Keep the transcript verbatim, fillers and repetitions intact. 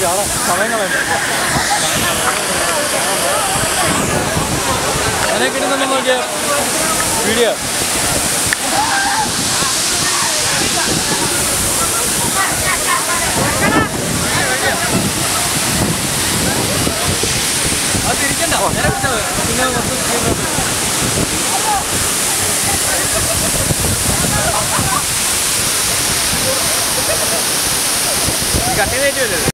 കാണാം സമയങ്ങളുണ്ട് അതിനെ കിട്ടുന്ന നോക്കിയ വീഡിയോ അത് തിരിക്കണ്ട പിന്നെ മൊത്തം കട്ടിങ് ആയിട്ട് വരും